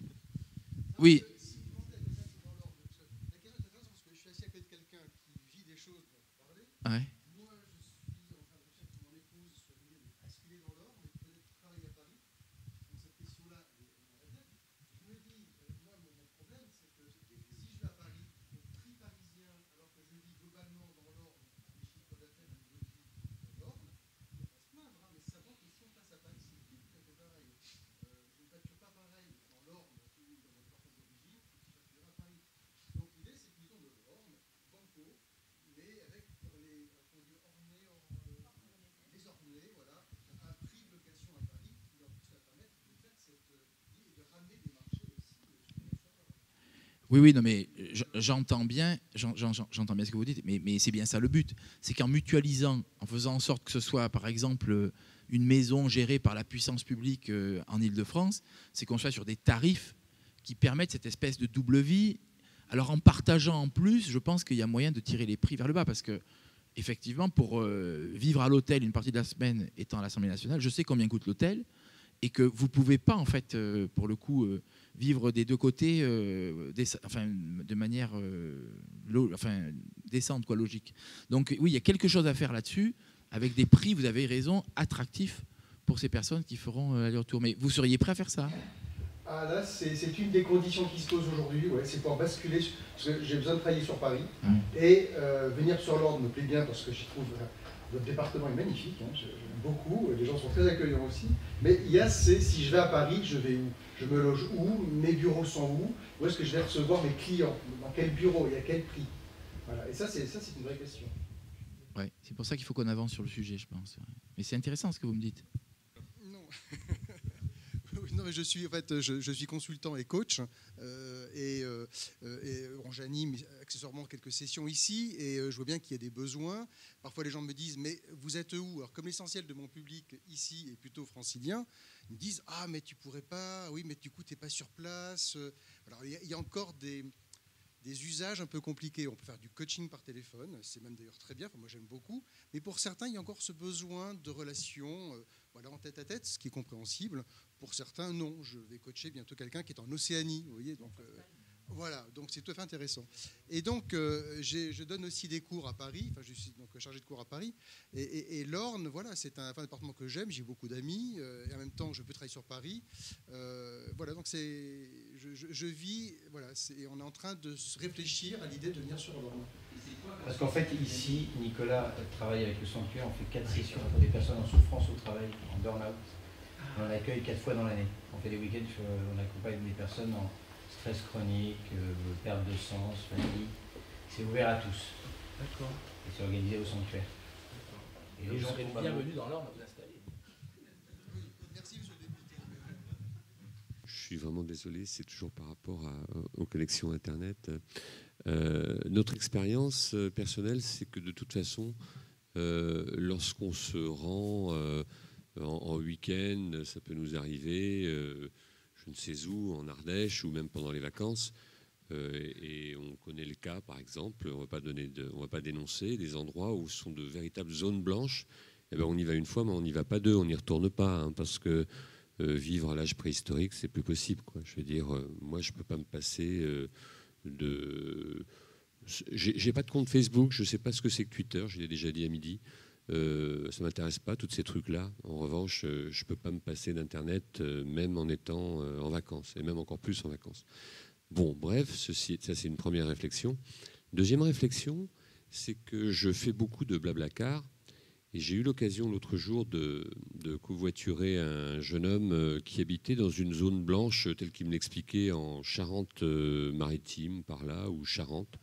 Oui. Si vous demandez à quelqu'un qui est dans l'ordre, la question est intéressante parce que je suis assis à côté de quelqu'un qui vit des choses dont vous parlez. Ouais. Moi, je suis en train de chercher que mon épouse soit liée de basculer dans l'ordre, mais peut-être travailler à Paris. Donc cette question-là, elle est dans la tête. Je me dis, euh, moi, mon, mon problème, c'est que si je vais à Paris, au prix parisien, alors que je vis globalement dans l'ordre, les chiffres d'affaires, un niveau de vie dans l'ordre, on va se plaindre, hein, mais savoir que si on passe à Paris, c'est plus tout à fait pareil. Euh, je ne facture pas pareil dans l'ordre ou dans votre partie d'origine que si je facture à Paris. Donc l'idée, c'est que nous avons de l'ordre, banco, mais avec pour les, pour dire ornés, or, euh, les ornés, voilà, un prix de location à Paris qui en plus va permettre de faire cette vie et de ramener des marchés aussi euh, sur les soirs. Oui, oui, non, mais j'entends bien, j'entends bien ce que vous dites, mais, mais c'est bien ça le but. C'est qu'en mutualisant, en faisant en sorte que ce soit, par exemple, une maison gérée par la puissance publique en Île-de-France, c'est qu'on soit sur des tarifs qui permettent cette espèce de double vie. Alors, en partageant en plus, je pense qu'il y a moyen de tirer les prix vers le bas, parce que, effectivement, pour euh, vivre à l'hôtel une partie de la semaine étant à l'Assemblée nationale, je sais combien coûte l'hôtel, et que vous ne pouvez pas, en fait, euh, pour le coup, euh, vivre des deux côtés euh, des, enfin, de manière euh, lo, enfin, décente, quoi, logique. Donc oui, il y a quelque chose à faire là-dessus, avec des prix, vous avez raison, attractifs pour ces personnes qui feront euh, aller-retour. Mais vous seriez prêt à faire ça? Ah là, c'est une des conditions qui se posent aujourd'hui, ouais, c'est pour basculer, parce que j'ai besoin de travailler sur Paris, mmh. et euh, venir sur l'Orne me plaît bien, parce que j'y trouve... Euh, votre département est magnifique, hein, j'aime beaucoup, les gens sont très accueillants aussi, mais il y a ces, si je vais à Paris, je vais où? Je me loge où? Mes bureaux sont où? Où est-ce que je vais recevoir mes clients? Dans quel bureau et à quel prix? Voilà. Et ça, c'est une vraie question. Ouais, c'est pour ça qu'il faut qu'on avance sur le sujet, je pense. Mais c'est intéressant ce que vous me dites. Non. non, mais je suis en fait, je, je suis consultant et coach, euh, et, euh, et bon, j'anime accessoirement quelques sessions ici, et euh, je vois bien qu'il y a des besoins. Parfois, les gens me disent, mais vous êtes où? Alors, comme l'essentiel de mon public ici est plutôt francilien, ils me disent, ah, mais tu pourrais pas, oui, mais du coup, tu n'es pas sur place. Alors, il y a, il y a encore des des usages un peu compliqués. On peut faire du coaching par téléphone, c'est même d'ailleurs très bien, enfin, moi j'aime beaucoup, mais pour certains, il y a encore ce besoin de relations euh, voilà, en tête à tête, ce qui est compréhensible. Pour certains, non. Je vais coacher bientôt quelqu'un qui est en Océanie, vous voyez, donc... Euh, Voilà, donc c'est tout à fait intéressant. Et donc, euh, je donne aussi des cours à Paris, enfin, je suis donc chargé de cours à Paris. Et, et, et l'Orne, voilà, c'est un, un département que j'aime, j'ai beaucoup d'amis, euh, et en même temps, je peux travailler sur Paris. Euh, voilà, donc c'est, je, je, je vis, voilà, c'est, on est en train de se réfléchir à l'idée de venir sur l'Orne. Parce qu'en fait, ici, Nicolas travaille avec le sanctuaire, on fait quatre sessions pour des personnes en souffrance au travail, en burn-out. On accueille quatre fois dans l'année. On fait des week-ends, on accompagne des personnes en stress chronique, euh, perte de sens, fatigue. C'est ouvert à tous. D'accord. Et c'est organisé au sanctuaire. Et, et les gens sont bienvenus dans l'Orne à vous installer. Merci, monsieur le député. Je suis vraiment désolé, c'est toujours par rapport à, aux connexions Internet. Euh, notre expérience personnelle, c'est que de toute façon, euh, lorsqu'on se rend euh, en, en week-end, ça peut nous arriver... Euh, je ne sais où, en Ardèche ou même pendant les vacances, euh, et, et on connaît le cas, par exemple, on ne va pas donner de, on va pas dénoncer des endroits où ce sont de véritables zones blanches. Eh ben, on y va une fois, mais on n'y va pas deux, on n'y retourne pas, hein, parce que euh, vivre à l'âge préhistorique, c'est plus possible, quoi. Je veux dire, euh, moi, je peux pas me passer euh, de. J'ai, j'ai pas de compte Facebook, je sais pas ce que c'est que Twitter, je l'ai déjà dit à midi. Euh, ça ne m'intéresse pas, tous ces trucs-là. En revanche, euh, je ne peux pas me passer d'Internet, euh, même en étant euh, en vacances, et même encore plus en vacances. Bon, bref, ceci, ça c'est une première réflexion. Deuxième réflexion, c'est que je fais beaucoup de blablacar, et j'ai eu l'occasion l'autre jour de, de covoiturer un jeune homme euh, qui habitait dans une zone blanche, telle qu'il me l'expliquait, en Charente-Maritime, par là, ou Charente.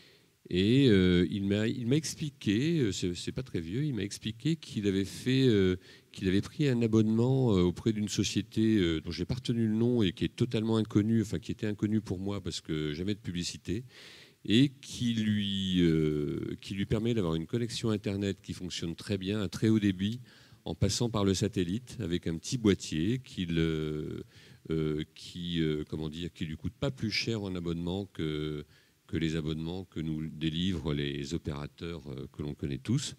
Et euh, il m'a il m'a expliqué, c'est, c'est pas très vieux, il m'a expliqué qu'il avait fait, euh, qu'il avait pris un abonnement euh, auprès d'une société euh, dont j'ai pas retenu le nom et qui est totalement inconnue, enfin qui était inconnue pour moi parce que jamais de publicité, et qui lui euh, qui lui permet d'avoir une connexion Internet qui fonctionne très bien, à très haut débit, en passant par le satellite avec un petit boîtier qui le, euh, qui euh, comment dire, qui lui coûte pas plus cher en abonnement que que les abonnements que nous délivrent les opérateurs que l'on connaît tous.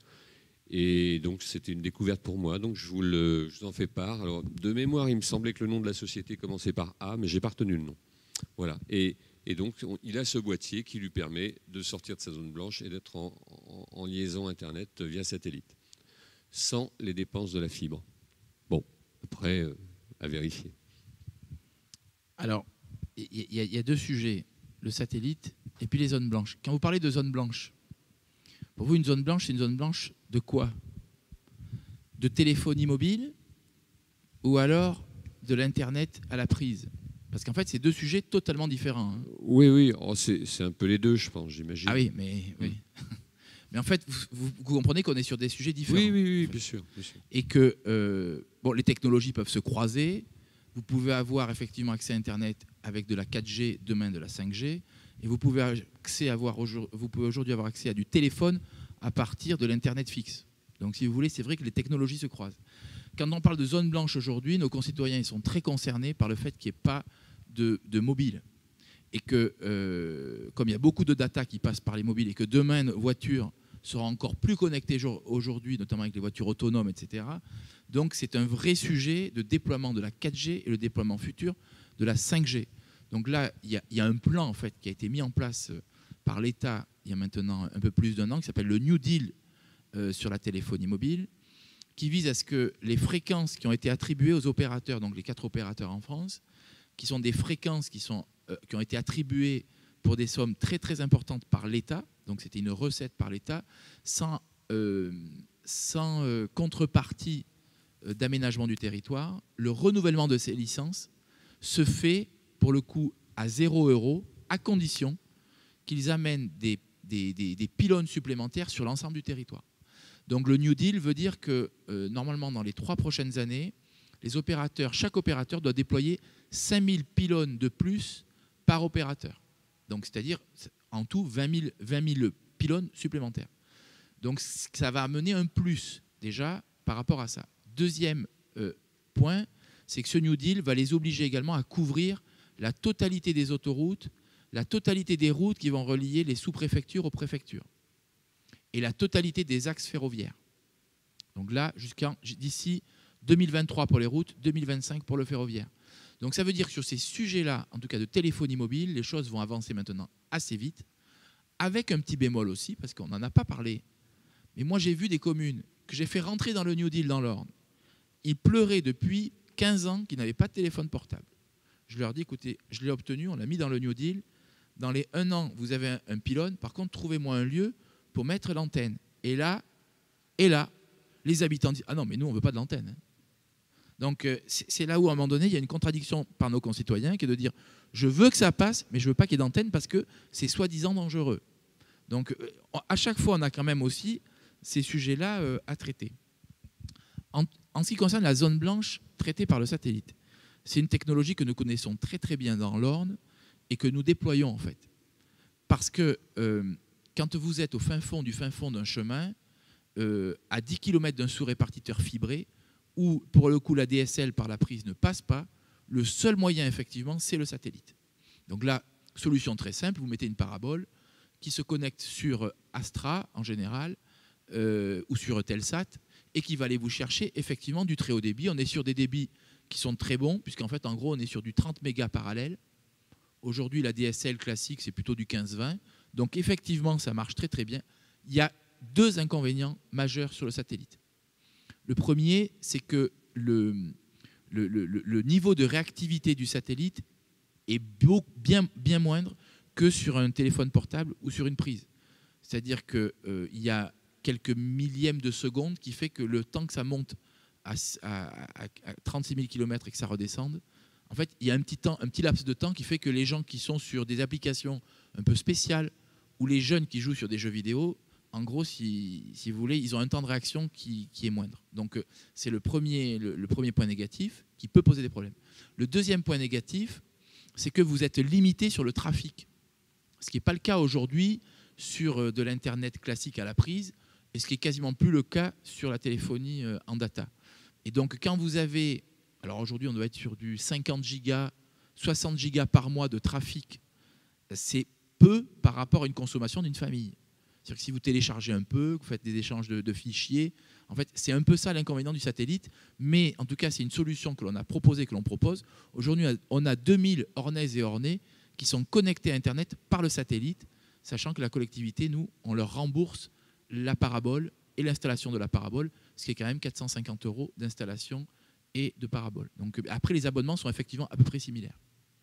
Et donc, c'était une découverte pour moi. Donc, je vous, le, je vous en fais part. Alors, de mémoire, il me semblait que le nom de la société commençait par A, mais je n'ai pas retenu le nom. Voilà. Et, et donc, on, il a ce boîtier qui lui permet de sortir de sa zone blanche et d'être en, en, en liaison Internet via satellite, sans les dépenses de la fibre. Bon, après, euh, à vérifier. Alors, il y, y, y a deux sujets. Le satellite et puis les zones blanches. Quand vous parlez de zone blanche, pour vous, une zone blanche, c'est une zone blanche de quoi? De téléphonie mobile ou alors de l'Internet à la prise? Parce qu'en fait, c'est deux sujets totalement différents. Hein. Oui, oui, oh, c'est, c'est un peu les deux, je pense, j'imagine. Ah oui, mais, oui. Mmh. mais en fait, vous, vous, vous comprenez qu'on est sur des sujets différents. Oui, oui, oui, bien sûr, bien sûr. Et que euh, bon, les technologies peuvent se croiser. Vous pouvez avoir effectivement accès à Internet avec de la quatre G, demain de la cinq G, et vous pouvez, accès avoir, vous pouvez aujourd'hui avoir accès à du téléphone à partir de l'Internet fixe. Donc si vous voulez, c'est vrai que les technologies se croisent. Quand on parle de zone blanche aujourd'hui, nos concitoyens ils sont très concernés par le fait qu'il n'y ait pas de, de mobile. Et que, euh, comme il y a beaucoup de data qui passent par les mobiles, et que demain, nos voitures seront encore plus connectées aujourd'hui, notamment avec les voitures autonomes, et cetera. Donc c'est un vrai sujet de déploiement de la quatre G et le déploiement futur de la cinq G. Donc là, il y a, il y a un plan en fait, qui a été mis en place par l'État il y a maintenant un peu plus d'un an, qui s'appelle le New Deal euh, sur la téléphonie mobile, qui vise à ce que les fréquences qui ont été attribuées aux opérateurs, donc les quatre opérateurs en France, qui sont des fréquences qui, sont, euh, qui ont été attribuées pour des sommes très très importantes par l'État, donc c'était une recette par l'État, sans, euh, sans euh, contrepartie euh, d'aménagement du territoire, le renouvellement de ces licences se fait pour le coup à zéro euro, à condition qu'ils amènent des, des, des, des pylônes supplémentaires sur l'ensemble du territoire. Donc le New Deal veut dire que euh, normalement dans les trois prochaines années, les opérateurs, chaque opérateur doit déployer cinq mille pylônes de plus par opérateur. Donc, c'est-à-dire en tout vingt mille pylônes supplémentaires. Donc, ça va amener un plus déjà par rapport à ça. Deuxième euh, point, c'est que ce New Deal va les obliger également à couvrir la totalité des autoroutes, la totalité des routes qui vont relier les sous-préfectures aux préfectures et la totalité des axes ferroviaires. Donc là, jusqu'à d'ici deux mille vingt-trois pour les routes, deux mille vingt-cinq pour le ferroviaire. Donc ça veut dire que sur ces sujets-là, en tout cas de téléphonie mobile, les choses vont avancer maintenant assez vite, avec un petit bémol aussi, parce qu'on n'en a pas parlé. Mais moi, j'ai vu des communes que j'ai fait rentrer dans le New Deal dans l'Orne. Ils pleuraient depuis quinze ans qu'ils n'avaient pas de téléphone portable. Je leur dis, écoutez, je l'ai obtenu, on l'a mis dans le New Deal. Dans les un an, vous avez un, un pylône. Par contre, trouvez-moi un lieu pour mettre l'antenne. Et là, et là, les habitants disent, ah non, mais nous, on ne veut pas de l'antenne. Hein. Donc, euh, c'est là où, à un moment donné, il y a une contradiction par nos concitoyens qui est de dire, je veux que ça passe, mais je ne veux pas qu'il y ait d'antenne parce que c'est soi-disant dangereux. Donc, euh, à chaque fois, on a quand même aussi ces sujets-là euh, à traiter. En, en ce qui concerne la zone blanche traitée par le satellite, c'est une technologie que nous connaissons très très bien dans l'Orne et que nous déployons en fait. Parce que euh, quand vous êtes au fin fond du fin fond d'un chemin, euh, à dix kilomètres d'un sous-répartiteur fibré, où pour le coup la D S L par la prise ne passe pas, le seul moyen effectivement c'est le satellite. Donc là, solution très simple, vous mettez une parabole qui se connecte sur Astra en général, euh, ou sur Telsat, et qui va aller vous chercher effectivement du très haut débit. On est sur des débits qui sont très bons, puisqu'en fait, en gros, on est sur du trente mégas parallèle. Aujourd'hui, la D S L classique, c'est plutôt du quinze vingt. Donc, effectivement, ça marche très, très bien. Il y a deux inconvénients majeurs sur le satellite. Le premier, c'est que le, le, le, le niveau de réactivité du satellite est bien, bien moindre que sur un téléphone portable ou sur une prise. C'est-à-dire qu'il euh, y a quelques millièmes de seconde qui fait que le temps que ça monte à, à, à trente-six mille kilomètres et que ça redescende, en fait, il y a un petit, temps, un petit laps de temps qui fait que les gens qui sont sur des applications un peu spéciales ou les jeunes qui jouent sur des jeux vidéo, en gros, si, si vous voulez, ils ont un temps de réaction qui, qui est moindre. Donc, c'est le premier, le, le premier point négatif qui peut poser des problèmes. Le deuxième point négatif, c'est que vous êtes limité sur le trafic. Ce qui n'est pas le cas aujourd'hui sur de l'Internet classique à la prise, et ce qui est quasiment plus le cas sur la téléphonie en data. Et donc, quand vous avez... Alors aujourd'hui, on doit être sur du cinquante gigas, soixante gigas par mois de trafic. C'est peu par rapport à une consommation d'une famille. C'est-à-dire que si vous téléchargez un peu, que vous faites des échanges de, de fichiers, en fait, c'est un peu ça l'inconvénient du satellite. Mais en tout cas, c'est une solution que l'on a proposée, que l'on propose. Aujourd'hui, on a deux mille Ornaises et Ornais qui sont connectés à Internet par le satellite, sachant que la collectivité, nous, on leur rembourse la parabole et l'installation de la parabole, ce qui est quand même quatre cent cinquante euros d'installation et de parabole. Donc après, les abonnements sont effectivement à peu près similaires.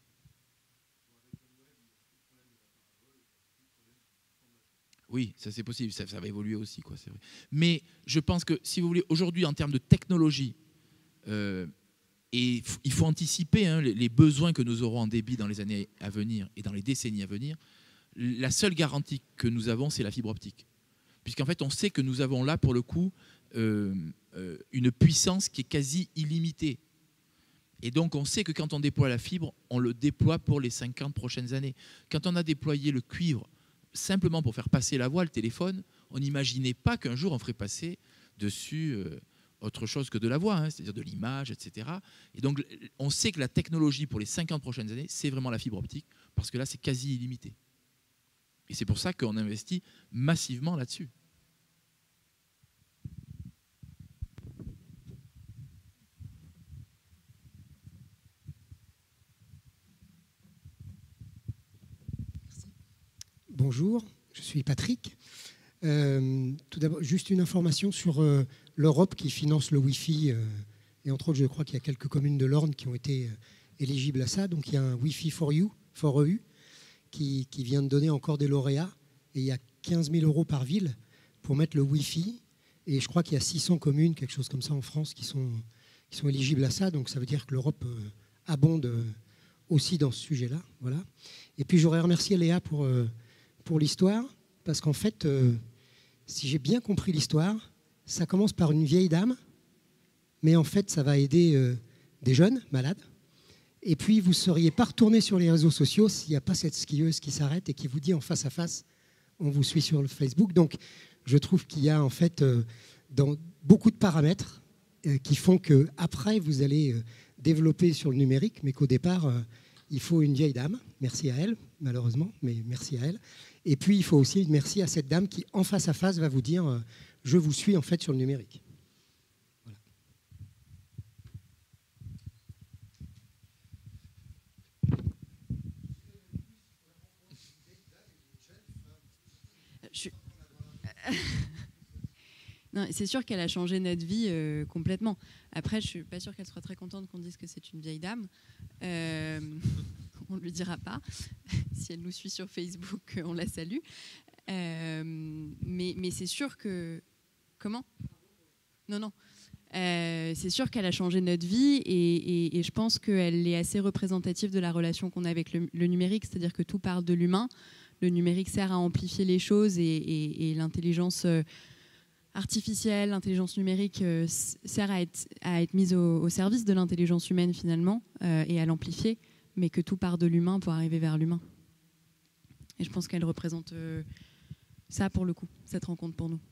Oui, ça c'est possible, ça, ça va évoluer aussi, quoi, c'est vrai. Mais je pense que, si vous voulez, aujourd'hui, en termes de technologie, euh, et il faut anticiper hein, les, les besoins que nous aurons en débit dans les années à venir et dans les décennies à venir, la seule garantie que nous avons, c'est la fibre optique. Puisqu'en fait, on sait que nous avons là, pour le coup, euh, euh, une puissance qui est quasi illimitée. Et donc, on sait que quand on déploie la fibre, on le déploie pour les cinquante prochaines années. Quand on a déployé le cuivre, simplement pour faire passer la voix, le téléphone, on n'imaginait pas qu'un jour, on ferait passer dessus euh, autre chose que de la voix, hein, c'est-à-dire de l'image, et cetera. Et donc, on sait que la technologie pour les cinquante prochaines années, c'est vraiment la fibre optique, parce que là, c'est quasi illimité. Et c'est pour ça qu'on investit massivement là-dessus. Bonjour, je suis Patrick. Euh, tout d'abord, juste une information sur euh, l'Europe qui finance le Wi-Fi. Euh, et entre autres, je crois qu'il y a quelques communes de l'Orne qui ont été euh, éligibles à ça. Donc il y a un Wi-Fi for You, for E U, qui, qui vient de donner encore des lauréats. Et il y a quinze mille euros par ville pour mettre le Wi-Fi. Et je crois qu'il y a six cents communes, quelque chose comme ça en France, qui sont, qui sont éligibles à ça. Donc ça veut dire que l'Europe euh, abonde euh, aussi dans ce sujet-là. Voilà. Et puis j'aurais remercié Léa pour... Euh, pour l'histoire, parce qu'en fait, euh, si j'ai bien compris l'histoire, ça commence par une vieille dame, mais en fait, ça va aider euh, des jeunes malades. Et puis, vous ne seriez pas retourné sur les réseaux sociaux s'il n'y a pas cette skieuse qui s'arrête et qui vous dit en face à face, on vous suit sur le Facebook. Donc, je trouve qu'il y a en fait euh, dans beaucoup de paramètres euh, qui font qu'après, vous allez euh, développer sur le numérique, mais qu'au départ, euh, il faut une vieille dame. Merci à elle, malheureusement, mais merci à elle. Et puis, il faut aussi merci à cette dame qui, en face à face, va vous dire euh, je vous suis en fait sur le numérique. Je... non, c'est sûr qu'elle a changé notre vie euh, complètement. Après, je suis pas sûre qu'elle soit très contente qu'on dise que c'est une vieille dame. Euh, on ne lui dira pas. Si elle nous suit sur Facebook, on la salue. Euh, mais mais c'est sûr que... Comment ? Non, non. Euh, c'est sûr qu'elle a changé notre vie et, et, et je pense qu'elle est assez représentative de la relation qu'on a avec le, le numérique, c'est-à-dire que tout part de l'humain. Le numérique sert à amplifier les choses et, et, et l'intelligence artificielle, l'intelligence numérique euh, sert à être, à être mise au, au service de l'intelligence humaine finalement euh, et à l'amplifier, mais que tout part de l'humain pour arriver vers l'humain. Et je pense qu'elle représente euh, ça pour le coup, cette rencontre pour nous.